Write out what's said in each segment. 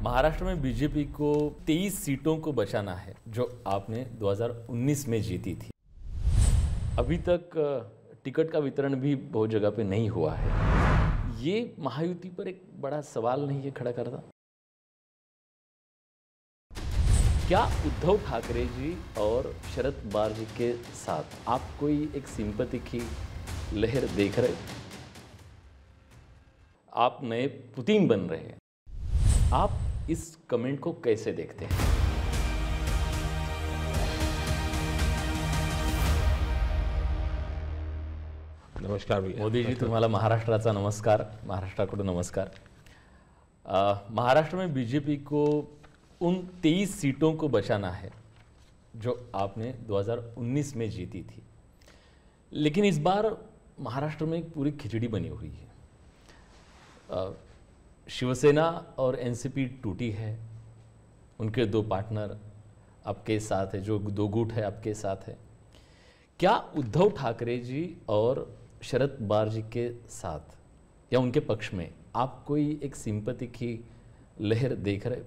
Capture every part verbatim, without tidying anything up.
महाराष्ट्र में बीजेपी को तेईस सीटों को बचाना है जो आपने दो हज़ार उन्नीस में जीती थी। अभी तक टिकट का वितरण भी बहुत जगह पे नहीं हुआ है। ये महायुति पर एक बड़ा सवाल नहीं है खड़ा करता? क्या उद्धव ठाकरे जी और शरद पवार जी के साथ आप कोई एक सिंपैथी की लहर देख रहे? आप नए पुतिन बन रहे हैं। आप इस कमेंट को कैसे देखते हैं? नमस्कार भैया। मोदी जी तुम्हाला महाराष्ट्राचा नमस्कार, महाराष्ट्राकडून नमस्कार। आ, महाराष्ट्र में बीजेपी को उन तेईस सीटों को बचाना है जो आपने दो हज़ार उन्नीस में जीती थी, लेकिन इस बार महाराष्ट्र में एक पूरी खिचड़ी बनी हुई है। आ, शिवसेना और एनसीपी टूटी है, उनके दो पार्टनर आपके साथ है, जो दो गुट है आपके साथ है। क्या उद्धव ठाकरे जी और शरद पवार जी के साथ या उनके पक्ष में आप कोई एक सिंपैथी की लहर देख रहे?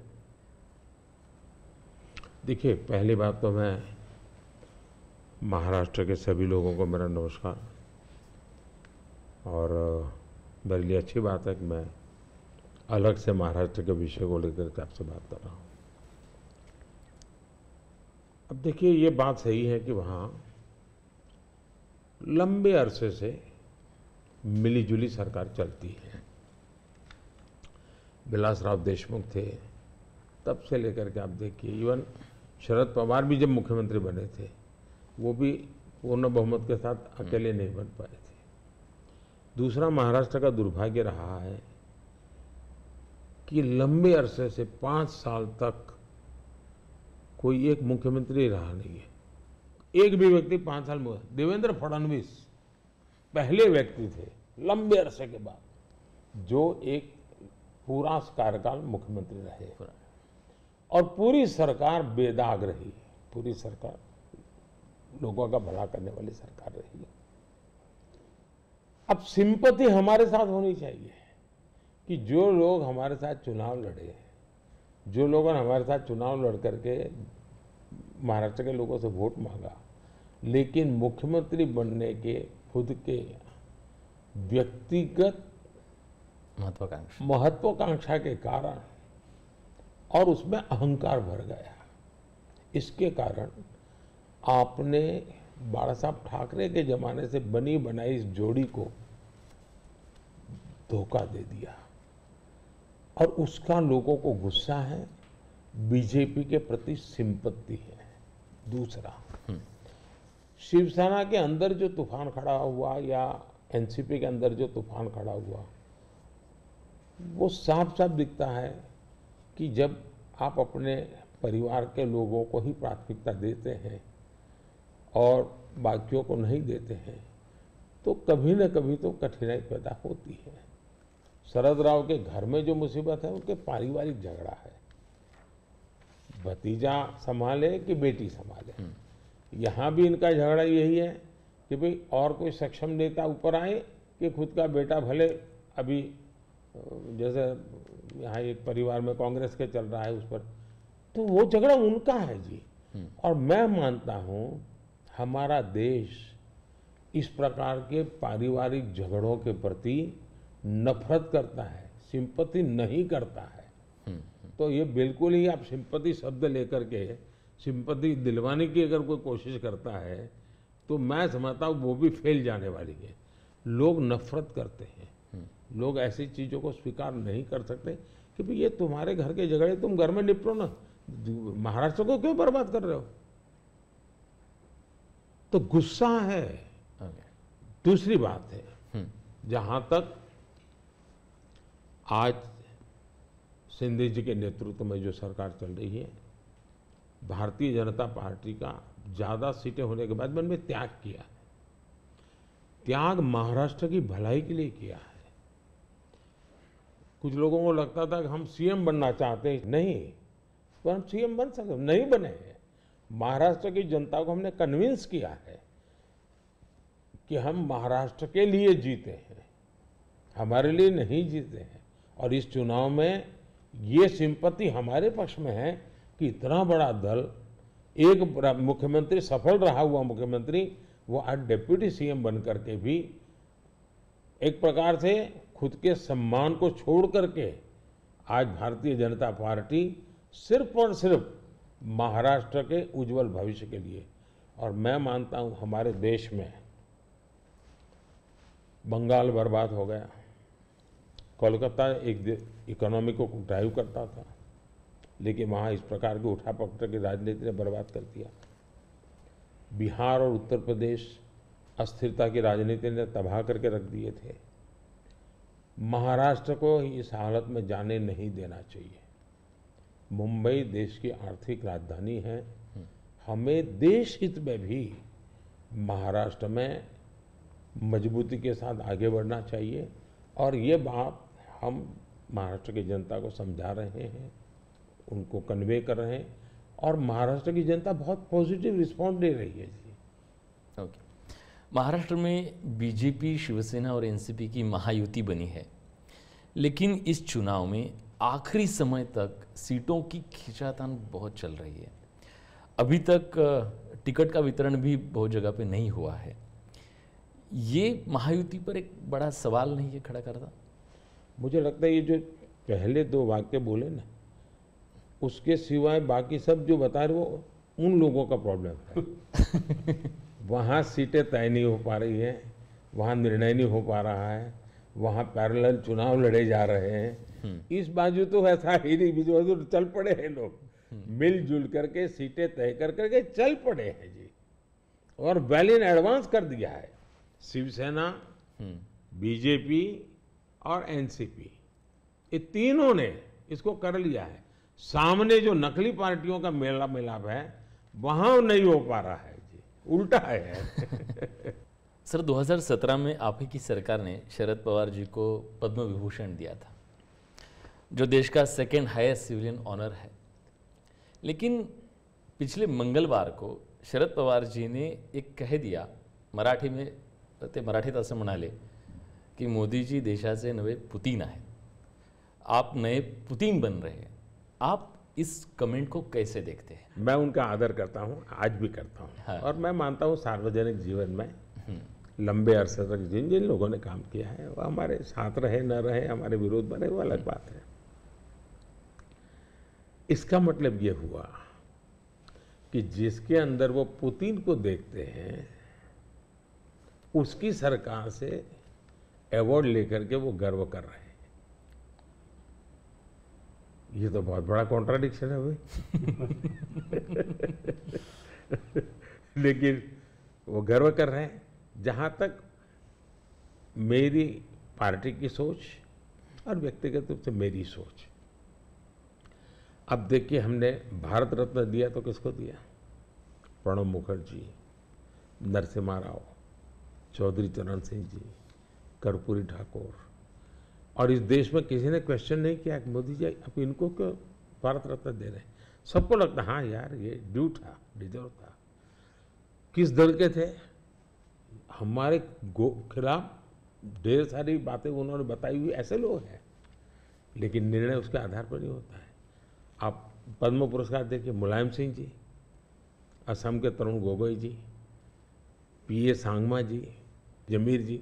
देखिए, पहली बात तो मैं महाराष्ट्र के सभी लोगों को मेरा नमस्कार। और मेरे लिए अच्छी बात है कि मैं अलग से महाराष्ट्र के विषय को लेकर के आपसे बात कर रहा हूँ। अब देखिए, ये बात सही है कि वहाँ लंबे अरसे से मिलीजुली सरकार चलती है। विलासराव देशमुख थे, तब से लेकर के आप देखिए, इवन शरद पवार भी जब मुख्यमंत्री बने थे, वो भी पूर्ण बहुमत के साथ अकेले नहीं बन पाए थे। दूसरा, महाराष्ट्र का दुर्भाग्य रहा है कि लंबे अरसे से पांच साल तक कोई एक मुख्यमंत्री रहा नहीं है। एक भी व्यक्ति पांच साल में, देवेंद्र फडणवीस पहले व्यक्ति थे लंबे अरसे के बाद जो एक पूरा कार्यकाल मुख्यमंत्री रहे, और पूरी सरकार बेदाग रही, पूरी सरकार लोगों का भला करने वाली सरकार रही। अब सिंपैथी हमारे साथ होनी चाहिए कि जो लोग हमारे साथ चुनाव लड़े, जो लोगों ने हमारे साथ चुनाव लड़ करके महाराष्ट्र के लोगों से वोट मांगा, लेकिन मुख्यमंत्री बनने के खुद के व्यक्तिगत महत्वाकांक्षा महत्वाकांक्षा के कारण और उसमें अहंकार भर गया, इसके कारण आपने बाला साहब ठाकरे के जमाने से बनी बनाई इस जोड़ी को धोखा दे दिया, और उसका लोगों को गुस्सा है, बीजेपी के प्रति सिंपत्ति है। दूसरा, शिवसेना के अंदर जो तूफान खड़ा हुआ या एनसीपी के अंदर जो तूफान खड़ा हुआ, वो साफ साफ दिखता है कि जब आप अपने परिवार के लोगों को ही प्राथमिकता देते हैं और बाकियों को नहीं देते हैं, तो कभी न कभी तो कठिनाई पैदा होती है। शरद राव के घर में जो मुसीबत है, उनके पारिवारिक झगड़ा है। भतीजा संभाले कि बेटी संभाले, यहाँ भी इनका झगड़ा यही है कि भाई और कोई सक्षम नेता ऊपर आए कि खुद का बेटा भले, अभी जैसे यहाँ एक परिवार में कांग्रेस के चल रहा है उस पर, तो वो झगड़ा उनका है जी। और मैं मानता हूँ हमारा देश इस प्रकार के पारिवारिक झगड़ों के प्रति नफरत करता है, सिंपैथी नहीं करता है। तो ये बिल्कुल ही, आप सिंपैथी शब्द लेकर के सिंपैथी दिलवाने की अगर कोई कोशिश करता है तो मैं समझता हूँ वो भी फेल जाने वाली है। लोग नफरत करते हैं, लोग ऐसी चीज़ों को स्वीकार नहीं कर सकते कि भाई ये तुम्हारे घर के झगड़े, तुम घर में निपटो ना, महाराष्ट्र को क्यों बर्बाद कर रहे हो। तो गुस्सा है। दूसरी बात है, जहां तक आज शिंदे जी के नेतृत्व में जो सरकार चल रही है, भारतीय जनता पार्टी का ज्यादा सीटें होने के बाद मन में त्याग किया है। त्याग महाराष्ट्र की भलाई के लिए किया है। कुछ लोगों को लगता था कि हम सीएम बनना चाहते हैं, नहीं, तो हम सीएम बन सकते, नहीं बने। महाराष्ट्र की जनता को हमने कन्विंस किया है कि हम महाराष्ट्र के लिए जीते हैं, हमारे लिए नहीं जीते हैं। और इस चुनाव में ये सिंपत्ति हमारे पक्ष में है कि इतना बड़ा दल, एक मुख्यमंत्री, सफल रहा हुआ मुख्यमंत्री, वो आज डिप्टी सीएम बन करके भी एक प्रकार से खुद के सम्मान को छोड़ करके आज भारतीय जनता पार्टी सिर्फ और सिर्फ महाराष्ट्र के उज्जवल भविष्य के लिए, और मैं मानता हूं हमारे देश में बंगाल बर्बाद हो गया, कोलकाता एक इकोनॉमी को ड्राइव करता था, लेकिन वहाँ इस प्रकार की उठापटक की राजनीति ने बर्बाद कर दिया। बिहार और उत्तर प्रदेश अस्थिरता की राजनीति ने तबाह करके रख दिए थे। महाराष्ट्र को इस हालत में जाने नहीं देना चाहिए। मुंबई देश की आर्थिक राजधानी है, हमें देश हित में भी महाराष्ट्र में मजबूती के साथ आगे बढ़ना चाहिए, और ये बात हम महाराष्ट्र की जनता को समझा रहे हैं, उनको कन्वे कर रहे हैं, और महाराष्ट्र की जनता बहुत पॉजिटिव रिस्पॉन्स दे रही है जी। ओके, महाराष्ट्र में बीजेपी, शिवसेना और एनसीपी की महायुति बनी है, लेकिन इस चुनाव में आखिरी समय तक सीटों की खींचातान बहुत चल रही है। अभी तक टिकट का वितरण भी बहुत जगह पे नहीं हुआ है। ये महायुति पर एक बड़ा सवाल नहीं है खड़ा करता? मुझे लगता है ये जो पहले दो वाक्य बोले ना, उसके सिवाय बाकी सब जो बता रहे वो उन लोगों का प्रॉब्लम है। वहाँ सीटें तय नहीं हो पा रही हैं, वहाँ निर्णय नहीं हो पा रहा है, वहाँ पैरेलल चुनाव लड़े जा रहे हैं। इस बाजू तो ऐसा ही नहीं, बीच बाजू चल पड़े हैं लोग, मिलजुल करके सीटें तय कर करके चल पड़े हैं जी, और वेल इन एडवांस कर दिया है। शिवसेना, बीजेपी और एनसीपी, ये तीनों ने इसको कर लिया है। सामने जो नकली पार्टियों का मेला मिलाप है वहां नहीं हो पा रहा है जी, उल्टा है। सर, दो हज़ार सत्रह में आप ही की सरकार ने शरद पवार जी को पद्म विभूषण दिया था, जो देश का सेकेंड हाईएस्ट सिविलियन ऑनर है। लेकिन पिछले मंगलवार को शरद पवार जी ने एक कह दिया, मराठी में ते मराठीत असं म्हणाले की मोदी जी देशाचे नवे पुतीन आहेत, आप नए पुतीन बन रहे हैं। आप इस कमेंट को कैसे देखते हैं? मैं उनका आदर करता हूं, आज भी करता हूं। हाँ। और मैं मानता हूं सार्वजनिक जीवन में लंबे अरसे तक जिन जिन लोगों ने काम किया है वो हमारे साथ रहे न रहे, हमारे विरोध में रहे, वो अलग बात है। इसका मतलब ये हुआ कि जिसके अंदर वो पुतिन को देखते हैं उसकी सरकार से अवार्ड लेकर के वो गर्व कर रहे हैं। ये तो बहुत बड़ा कॉन्ट्राडिक्शन है भाई। लेकिन वो गर्व कर रहे हैं। जहां तक मेरी पार्टी की सोच और व्यक्तिगत रूप से मेरी सोच, अब देखिए हमने भारत रत्न दिया तो किसको दिया? प्रणब मुखर्जी, नरसिम्हा राव, चौधरी चरण सिंह जी, कर्पूरी ठाकुर, और इस देश में किसी ने क्वेश्चन नहीं किया कि मोदी जी अब इनको क्यों भारत रत्न दे रहे हैं। सबको लगता हाँ यार ये ड्यू था, डिजर्व था। किस दल के थे? हमारे खिलाफ ढेर सारी बातें उन्होंने बताई हुई ऐसे लोग हैं, लेकिन निर्णय उसके आधार पर नहीं होता है। आप पद्म पुरस्कार देखिए, मुलायम सिंह जी, असम के Tarun Gogoi ji, P A Sangma ji, Jamir ji,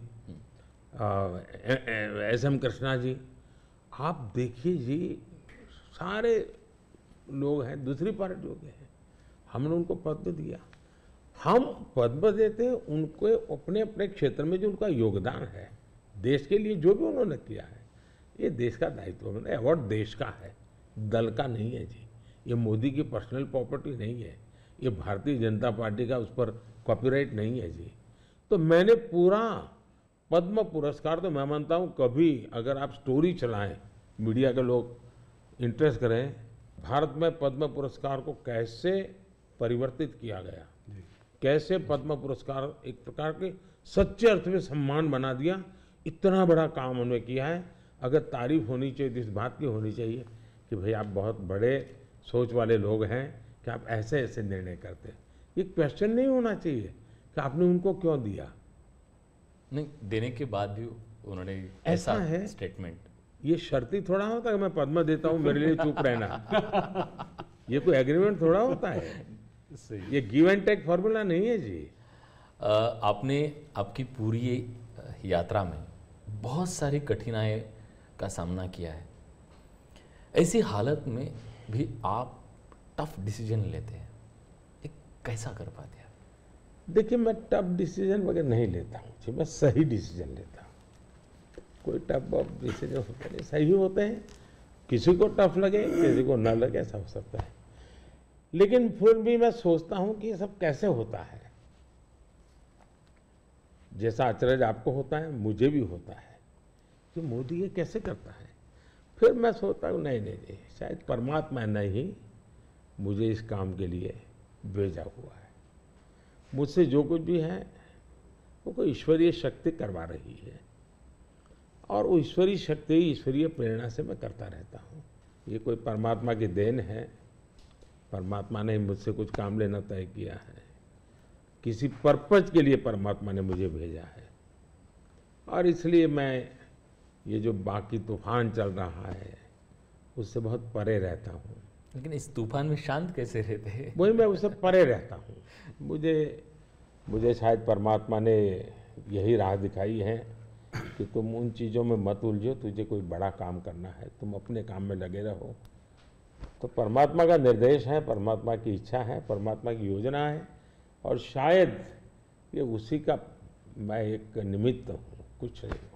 S M Krishna ji, आप देखिए जी, सारे लोग हैं दूसरी पार्टियों के हैं, हमने उनको पद्म दिया। हम पद्म देते हैं उनको अपने अपने क्षेत्र में जो उनका योगदान है, देश के लिए जो भी उन्होंने किया है, ये देश का दायित्व है। अवार्ड देश का है, दल का नहीं है जी। ये मोदी की पर्सनल प्रॉपर्टी नहीं है, ये भारतीय जनता पार्टी का उस पर कॉपीराइट नहीं है जी। तो मैंने पूरा पद्म पुरस्कार, तो मैं मानता हूँ कभी अगर आप स्टोरी चलाएं, मीडिया के लोग इंटरेस्ट करें, भारत में पद्म पुरस्कार को कैसे परिवर्तित किया गया, कैसे पद्म पुरस्कार एक प्रकार के सच्चे अर्थ में सम्मान बना दिया, इतना बड़ा काम उन्होंने किया है। अगर तारीफ होनी चाहिए तो इस बात की होनी चाहिए कि भाई आप बहुत बड़े सोच वाले लोग हैं कि आप ऐसे ऐसे निर्णय करते हैं। ये क्वेश्चन नहीं होना चाहिए कि आपने उनको क्यों दिया। नहीं, देने के बाद भी उन्होंने ऐसा है स्टेटमेंट, ये शर्ती थोड़ा होता है कि मैं पद्म देता हूँ मेरे लिए चुप रहना। ये कोई एग्रीमेंट थोड़ा होता है, ये गिव एंड टेक फॉर्मूला नहीं है जी। अ, आपने आपकी पूरी यात्रा में बहुत सारी कठिनाई का सामना किया है। ऐसी हालत में भी आप टफ डिसीजन लेते हैं, ये कैसा कर पाते हैं? देखिए, मैं टफ डिसीजन वगैरह नहीं लेता हूँ जी, मैं सही डिसीजन लेता हूँ। कोई टफ डिसीजन होते नहीं, सही होते हैं। किसी को टफ लगे, किसी को ना लगे, ऐसा हो सकता है। लेकिन फिर भी मैं सोचता हूँ कि ये सब कैसे होता है। जैसा अचरज आपको होता है, मुझे भी होता है कि मोदी ये कैसे करता है। फिर मैं सोचता हूँ नहीं नहीं नहीं, शायद परमात्मा ने ही मुझे इस काम के लिए भेजा हुआ है। मुझसे जो कुछ भी है वो कोई ईश्वरीय शक्ति करवा रही है, और वो ईश्वरीय शक्ति, ईश्वरीय प्रेरणा से मैं करता रहता हूँ। ये कोई परमात्मा की देन है, परमात्मा ने मुझसे कुछ काम लेना तय किया है, किसी पर्पज के लिए परमात्मा ने मुझे भेजा है। और इसलिए मैं ये जो बाकी तूफान चल रहा है उससे बहुत परे रहता हूँ। लेकिन इस तूफान में शांत कैसे रहते हैं? वही, मैं उससे परे रहता हूँ। मुझे मुझे शायद परमात्मा ने यही राह दिखाई है कि तुम उन चीज़ों में मत उलझो, तुझे कोई बड़ा काम करना है, तुम अपने काम में लगे रहो। तो परमात्मा का निर्देश है, परमात्मा की इच्छा है, परमात्मा की योजना है, और शायद ये उसी का मैं एक निमित्त हूँ, कुछ नहीं।